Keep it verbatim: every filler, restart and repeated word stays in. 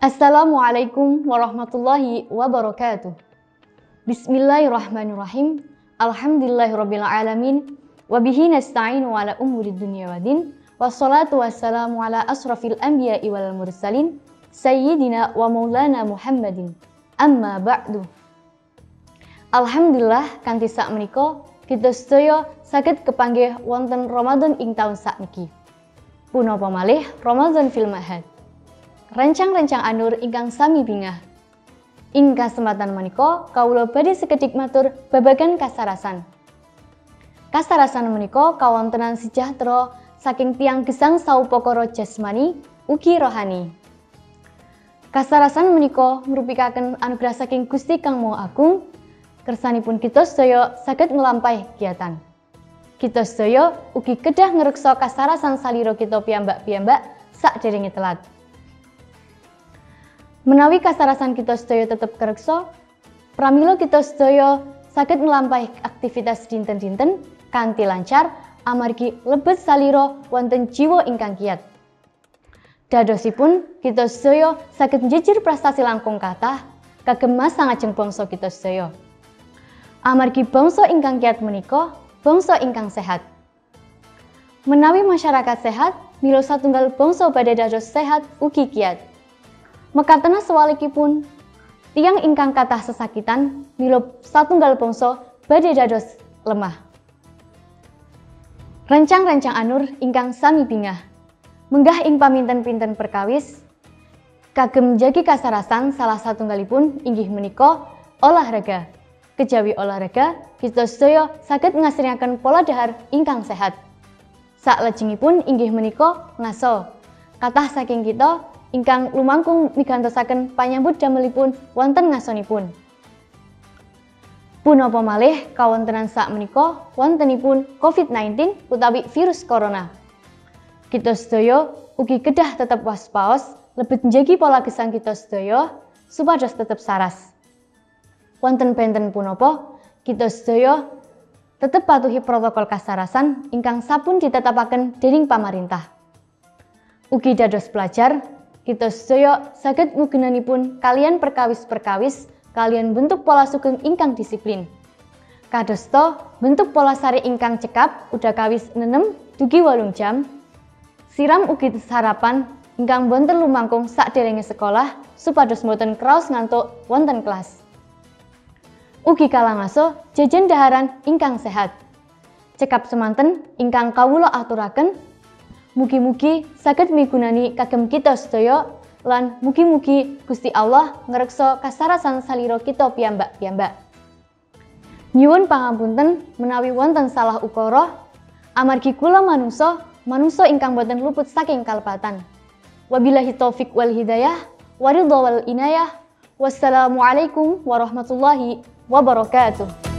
Assalamualaikum warahmatullahi wabarakatuh. Bismillahirrahmanirrahim. Alhamdulillahirabbil alamin. Wabihi nasta'inu ala umuri dunya waddin. Wassalatu wassalamu ala asrafil anbiya'i wal mursalin sayyidina wa maulana Muhammadin. Amma ba'du. Alhamdulillah kanthi sakmenika kita sedaya saged kepanggih wonten Ramadan ing taun sakniki. Punapa malih Ramadan fil Ma'had. Rencang-rencang anur ingkang sami bingah. Ing kasempatan menika kawula badhe sekedhik matur babagan kasarasan. Kasarasan menika kawontenan sejahtera saking tiyang gesang saupakara jasmani ugi rohani. Kasarasan menika merupikaken anugerah saking Gusti Kang Maha Agung, kersanipun kita sedaya saged nglampahi kegiatan. Kita sedaya ugi kedah ngreksa kasarasan salira kita piyambak-piyambak sakderenge telat. Menawi kasarasan kita sedaya tetep kareksa, pramila kita sedaya saged nglampahi aktivitas dinten-dinten kanthi lancar amargi lebet salira wonten jiwa ingkang kiyat. Dadosipun kita sedaya saged njejir prestasi langkung kathah kagem masa ngajeng bangsa kita sedaya. Amargi bangsa ingkang kiyat menika bangsa ingkang sehat. Menawi masyarakat sehat, mila satunggal bangsa badhe dados sehat ugi kiyat. Mekatena sewalikipun, tiyang ingkang kathah sesakitan, mila satunggal bangsa badhe dados lemah. Rencang-rencang anur ingkang sami bingah, menggah ing paminten-pinten perkawis, kagem njagi kasarasan salah satunggalipun inggih menika olahraga. Kejawi olahraga, kita sedaya saged ngasringaken pola dahar ingkang sehat. Saklajengipun inggih menika ngaso. Kathah saking kita ingkang lumangkung migantosaken panyambut damelipun wonten ngasonipun. Punapa malih kawontenan sakmenika wontenipun covid sembilan belas utawi virus corona. Kita sedaya ugi kedah tetep waspaos, lebet njagi pola gesang kita sedaya supados tetep saras. Wonten benten punapa kita sedaya tetep patuhi protokol kasarasan ingkang sampun ditetapaken dening pamarintah. Ugi dados pelajar, kita sedaya saged ngugenanipun kalian perkawis-perkawis kalian bentuk pola sugeng ingkang disiplin. Kadosta bentuk pola sari ingkang cekap udakawis nenem dugi wolung jam. Siram ugi sarapan ingkang boten lumangkung sakderenge sekolah supados boten kraos ngantuk wonten kelas. Ugi kalangaso jajan daharan ingkang sehat. Cekap semanten ingkang kawula aturaken. Mugi-mugi saged migunani kagem kita sedaya lan mugi-mugi Gusti Allah ngreksa kasarasan salira kita piyambak-piyambak. Nyuwun pangapunten menawi wonten salah ukara amargi kula manungsa manungsa ingkang boten luput saking kalepatan. Wabillahi taufik wal hidayah waridha wal inayah. Wassalamualaikum warahmatullahi wabarakatuh.